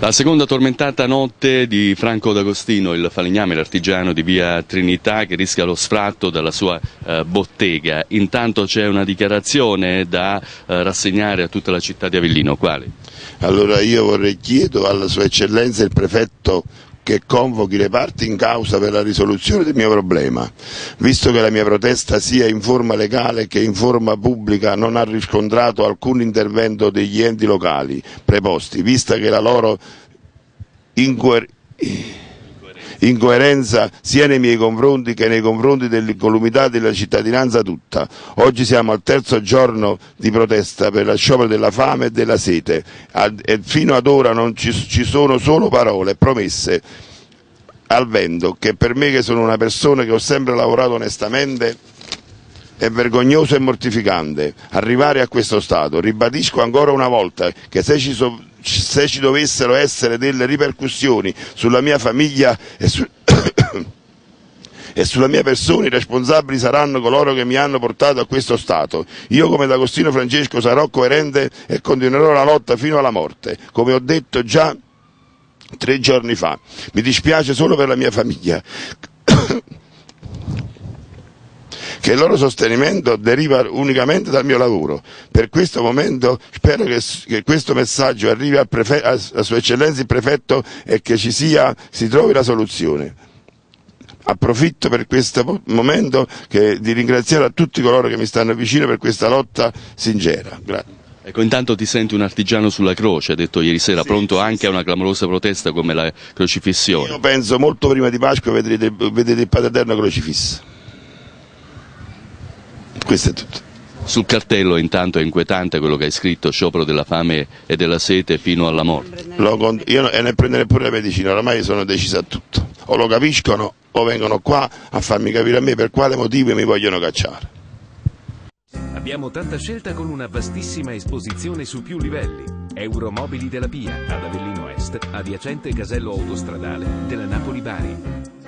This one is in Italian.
La seconda tormentata notte di Franco D'Agostino, il falegname, l'artigiano di via Trinità, che rischia lo sfratto dalla sua bottega. Intanto c'è una dichiarazione da rassegnare a tutta la città di Avellino. Quale? Allora io chiedo alla Sua Eccellenza il Prefetto che convochi le parti in causa per la risoluzione del mio problema, visto che la mia protesta sia in forma legale che in forma pubblica non ha riscontrato alcun intervento degli enti locali preposti, vista che la loro incoerenza sia nei miei confronti che nei confronti dell'incolumità della cittadinanza tutta. Oggi siamo al terzo giorno di protesta per lo sciopero della fame e della sete e fino ad ora non ci sono solo parole, promesse al vento, che per me, che sono una persona che ho sempre lavorato onestamente, è vergognoso e mortificante arrivare a questo stato. Ribadisco ancora una volta che se ci dovessero essere delle ripercussioni sulla mia famiglia e sulla mia persona, i responsabili saranno coloro che mi hanno portato a questo stato. Io, come D'Agostino Francesco, sarò coerente e continuerò la lotta fino alla morte, come ho detto già 3 giorni fa. Mi dispiace solo per la mia famiglia, che il loro sostenimento deriva unicamente dal mio lavoro. Per questo momento spero che questo messaggio arrivi a Sua Eccellenza il Prefetto e che si trovi la soluzione. Approfitto per questo momento di ringraziare a tutti coloro che mi stanno vicino per questa lotta sincera. Grazie. Ecco, intanto ti senti un artigiano sulla croce, hai detto ieri sera, pronto anche a una clamorosa protesta come la crocifissione. Io penso molto prima di Pasqua vedrete il Padre Eterno crocifisso. Questo è tutto. Sul cartello intanto è inquietante quello che hai scritto: sciopero della fame e della sete fino alla morte. Io ne prendere pure la medicina, oramai sono deciso a tutto. O lo capiscono o vengono qua a farmi capire a me per quale motivo mi vogliono cacciare. Abbiamo tanta scelta con una vastissima esposizione su più livelli. Euromobili della Pia, ad Avellino Est, adiacente casello autostradale della Napoli-Bari.